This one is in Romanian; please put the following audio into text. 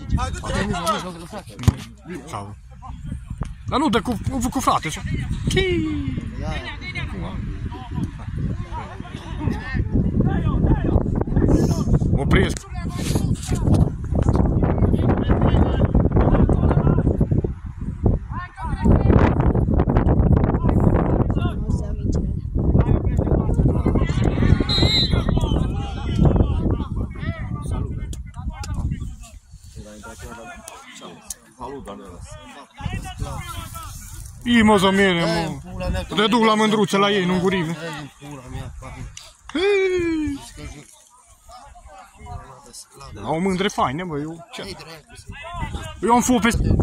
Ciao. La nuda cu frate, cioè. Opresc. Ii mă zămiere, mă. Te duc la mândruțe la ei, nu-n gurive. Au mândre faine, bă, eu ce? Eu am fost pe...